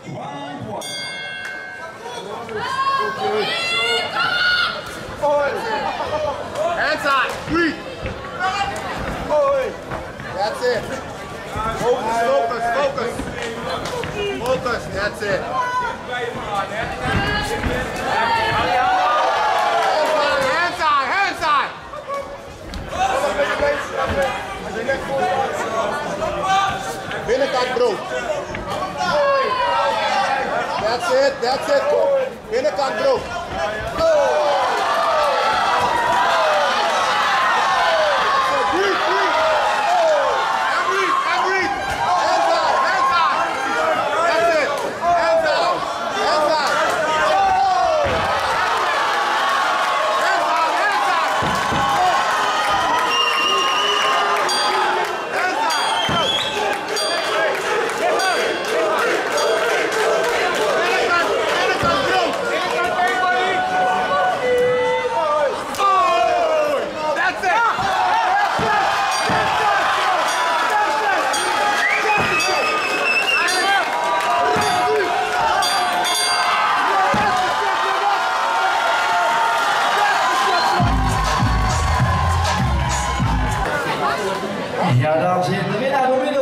Round one. Hands on, breathe. That's it. Focus, focus, focus. Focus, that's it. Hands on, hands on. Binnenkant brood. That's it. Binnenkant brood. Ja, dames en heren, de winnaar door middel